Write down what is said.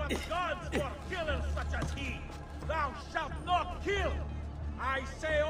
us gods for killers such as he. Thou shalt not kill. I say